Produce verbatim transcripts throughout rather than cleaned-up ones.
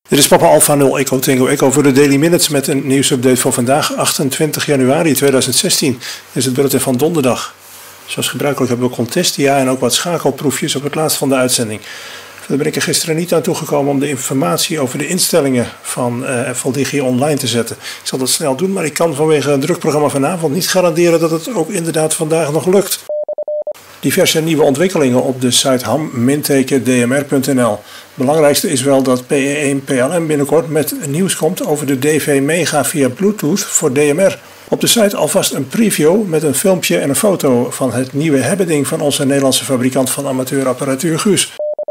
Dit is Papa Alpha nul Echo Tango Echo voor de Daily Minutes met een nieuwsupdate voor vandaag, achtentwintig januari tweeduizend zestien. Dit is het bulletin van donderdag. Zoals gebruikelijk hebben we Contestia en ook wat schakelproefjes op het laatst van de uitzending. Verder ben ik er gisteren niet aan toegekomen om de informatie over de instellingen van uh, Valdigi online te zetten. Ik zal dat snel doen, maar ik kan vanwege een druk programma vanavond niet garanderen dat het ook inderdaad vandaag nog lukt. Diverse nieuwe ontwikkelingen op de site ham dash d m r punt n l. Het belangrijkste is wel dat P E één P L M binnenkort met nieuws komt over de D V Mega via Bluetooth voor D M R. Op de site alvast een preview met een filmpje en een foto van het nieuwe hebbeding van onze Nederlandse fabrikant van amateurapparatuur Guus.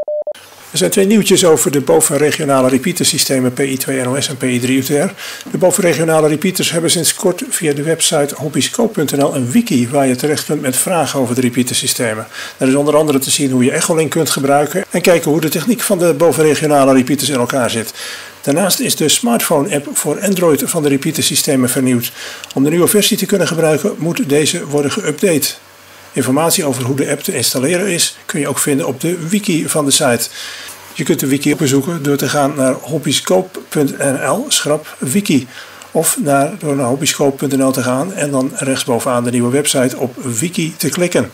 Er zijn twee nieuwtjes over de bovenregionale repeatersystemen P I twee N O S en P I drie U T R. De bovenregionale repeaters hebben sinds kort via de website hobbyscope punt n l een wiki waar je terecht kunt met vragen over de repeatersystemen. Daar is onder andere te zien hoe je Echolink kunt gebruiken en kijken hoe de techniek van de bovenregionale repeaters in elkaar zit. Daarnaast is de smartphone-app voor Android van de repeatersystemen vernieuwd. Om de nieuwe versie te kunnen gebruiken moet deze worden geüpdate. Informatie over hoe de app te installeren is kun je ook vinden op de wiki van de site. Je kunt de wiki bezoeken door te gaan naar hobbyscope punt n l schrap wiki of naar, door naar hobbyscope punt n l te gaan en dan rechtsbovenaan de nieuwe website op wiki te klikken.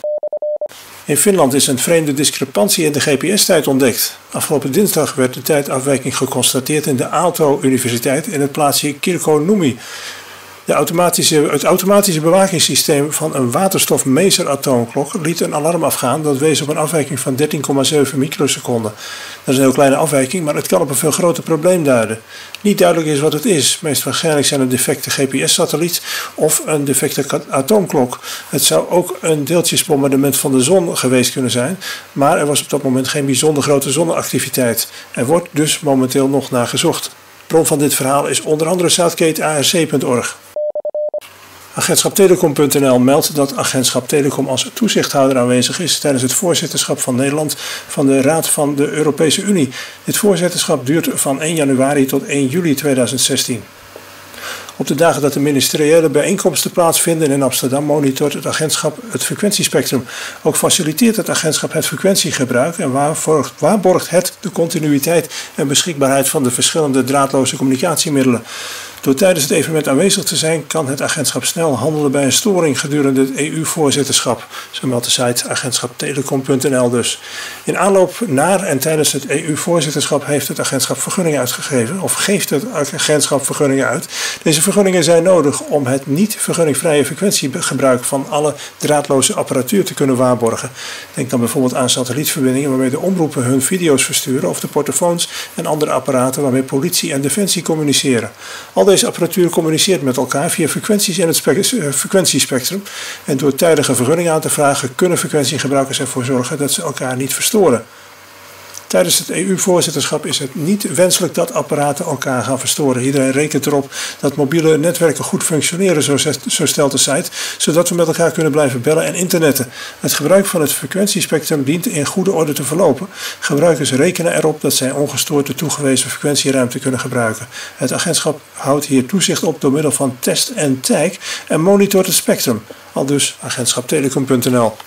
In Finland is een vreemde discrepantie in de G P S-tijd ontdekt. Afgelopen dinsdag werd de tijdafwijking geconstateerd in de Aalto-universiteit in het plaatsje Kirkkonummi. De automatische, het automatische bewakingssysteem van een waterstofmeteratoomklok liet een alarm afgaan dat wees op een afwijking van dertien komma zeven microseconden. Dat is een heel kleine afwijking, maar het kan op een veel groter probleem duiden. Niet duidelijk is wat het is. Meest waarschijnlijk zijn een defecte G P S-satelliet of een defecte atoomklok. Het zou ook een deeltjesbombardement van de zon geweest kunnen zijn, maar er was op dat moment geen bijzonder grote zonneactiviteit. Er wordt dus momenteel nog naar gezocht. Bron van dit verhaal is onder andere Southgate A R C punt org. Agentschap Telecom punt n l meldt dat Agentschap Telecom als toezichthouder aanwezig is tijdens het voorzitterschap van Nederland van de Raad van de Europese Unie. Dit voorzitterschap duurt van één januari tot één juli tweeduizend zestien. Op de dagen dat de ministeriële bijeenkomsten plaatsvinden in Amsterdam monitort het agentschap het frequentiespectrum. Ook faciliteert het agentschap het frequentiegebruik en waarborgt het de continuïteit en beschikbaarheid van de verschillende draadloze communicatiemiddelen. Door tijdens het evenement aanwezig te zijn kan het agentschap snel handelen bij een storing gedurende het E U-voorzitterschap. Zo meldt de site agentschap telecom punt n l dus. In aanloop naar en tijdens het E U-voorzitterschap heeft het agentschap vergunningen uitgegeven of geeft het agentschap vergunningen uit. Deze vergunningen zijn nodig om het niet vergunningvrije frequentiegebruik van alle draadloze apparatuur te kunnen waarborgen. Denk dan bijvoorbeeld aan satellietverbindingen waarmee de omroepen hun video's versturen of de portofoons en andere apparaten waarmee politie en defensie communiceren. Al deze apparatuur communiceert met elkaar via frequenties in het frequentiespectrum en door tijdige vergunning aan te vragen kunnen frequentiegebruikers ervoor zorgen dat ze elkaar niet verstoren. Tijdens het E U-voorzitterschap is het niet wenselijk dat apparaten elkaar gaan verstoren. Iedereen rekent erop dat mobiele netwerken goed functioneren, zo, zo stelt de site, zodat we met elkaar kunnen blijven bellen en internetten. Het gebruik van het frequentiespectrum dient in goede orde te verlopen. Gebruikers rekenen erop dat zij ongestoord de toegewezen frequentieruimte kunnen gebruiken. Het agentschap houdt hier toezicht op door middel van test en tag en monitort het spectrum. Aldus agentschap telecom punt n l.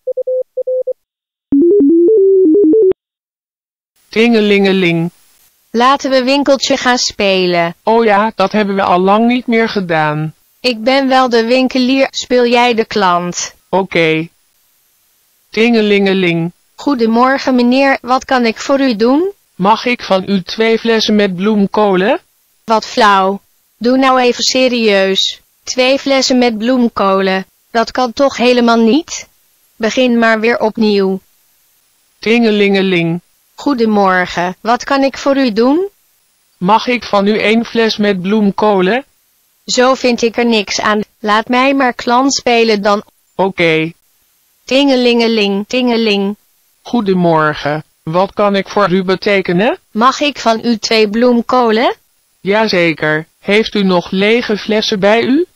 Tingelingeling. Laten we winkeltje gaan spelen. Oh ja, dat hebben we al lang niet meer gedaan. Ik ben wel de winkelier, speel jij de klant. Oké. Okay. Tingelingeling. Goedemorgen meneer, wat kan ik voor u doen? Mag ik van u twee flessen met bloemkolen? Wat flauw. Doe nou even serieus. Twee flessen met bloemkolen. Dat kan toch helemaal niet? Begin maar weer opnieuw. Tingelingeling. Goedemorgen, wat kan ik voor u doen? Mag ik van u één fles met bloemkolen? Zo vind ik er niks aan. Laat mij maar klant spelen dan. Oké. Okay. Tingelingeling, tingeling. Goedemorgen, wat kan ik voor u betekenen? Mag ik van u twee bloemkolen? Jazeker, heeft u nog lege flessen bij u?